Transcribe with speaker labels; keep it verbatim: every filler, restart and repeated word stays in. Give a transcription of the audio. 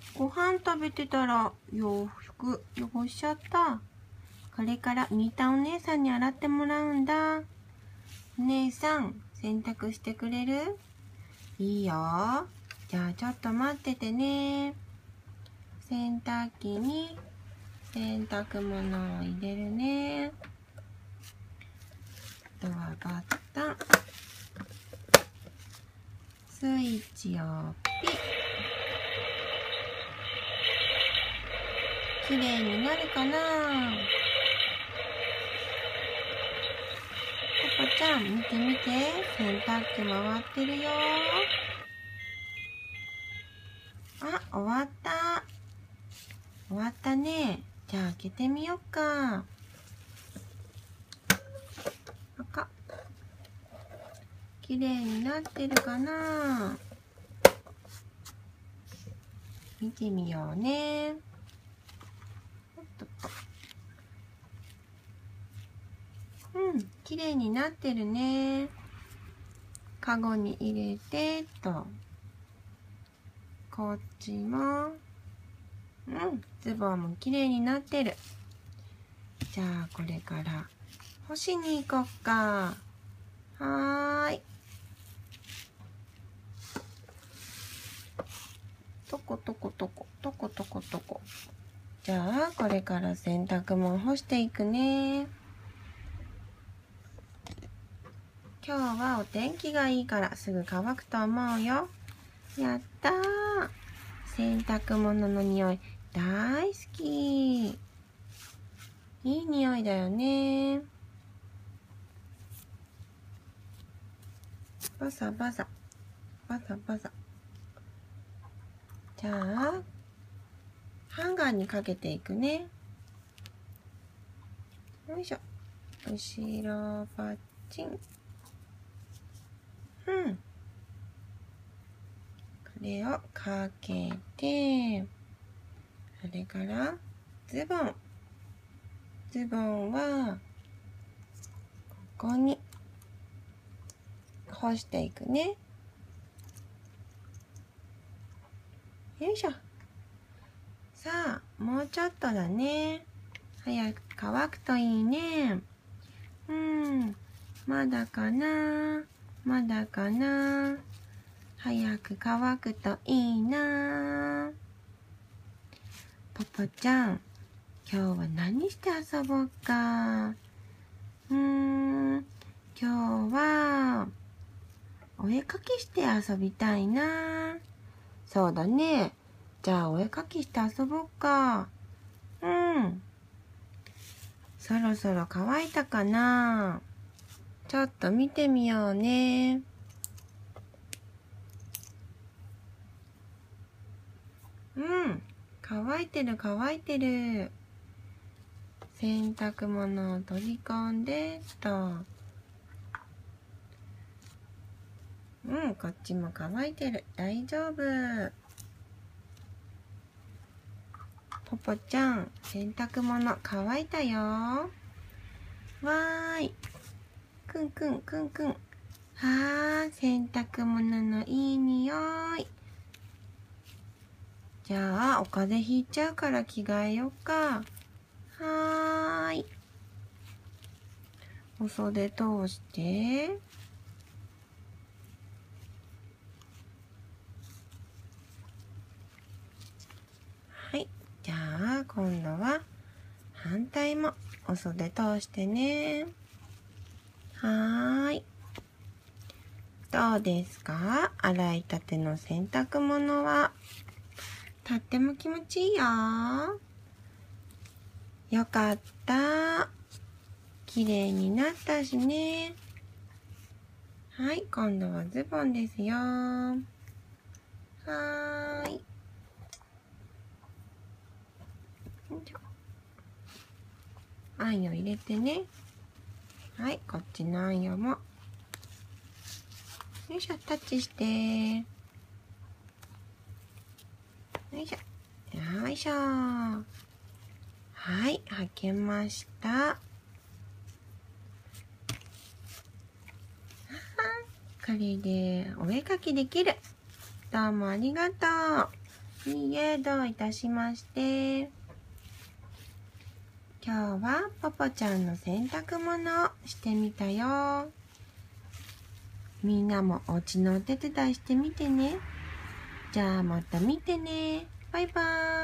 Speaker 1: ご飯食べてたら洋服汚しちゃった。これからみーたんお姉さんに洗ってもらうんだ。お姉さん、洗濯してくれる？いいよ。じゃあちょっと待っててね。洗濯機に洗濯物を入れるね。あとはバッタン。スイッチをピッ。きれいになるかな？ポポちゃん、見て見て。洗濯機回ってるよ。あ、終わった。終わったね。じゃあ開けてみよっか。赤。きれいになってるかな？見てみようね。うん、きれいになってるね。カゴに入れてと。こっちも。うん、ズボンもきれいになってる。じゃあこれから干しに行こっか。はーい。とことことこ、とことことこ。じゃあこれから洗濯物干していくね。今日はお天気がいいからすぐ乾くと思うよ。やったー。洗濯物の匂い大好き。いい匂いだよね。バサバサ。バサバサ。じゃあ、ハンガーにかけていくね。よいしょ。後ろパッチン。うん。これをかけて、それからズボン。ズボンは、ここに干していくね。よいしょ。さあ、もうちょっとだね。早く乾くといいね。うん、まだかな。まだかな。早く乾くといいな。ポポちゃん、今日は何して遊ぼうか。うーん、今日はお絵かきして遊びたいな。そうだね。じゃあお絵かきして遊ぼうか。うん。そろそろ乾いたかな。ちょっと見てみようね。うん。乾いてる乾いてる。洗濯物を取り込んでと。うん、こっちも乾いてる。大丈夫。ポポちゃん、洗濯物乾いたよ。わーい。くんくんくんくん。はー、洗濯物のいい匂い。じゃあ、お風邪ひいちゃうから着替えよっか。はーい。お袖通して。はい。じゃあ、今度は反対もお袖通してね。はーい。どうですか？洗いたての洗濯物は。とっても気持ちいいよ。よかった。綺麗になったしね。はい、今度はズボンですよ。はーい。あんよ入れてね。はい、こっちのあんよも。よいしょ、タッチして。よいしょ。よいしょ。はい、履けました。これでお絵かきできる。どうもありがとう。 いいえ、どういたしまして。今日はポポちゃんの洗濯物をしてみたよ。みんなもお家のお手伝いしてみてね。じゃあまた見てね。バイバーイ。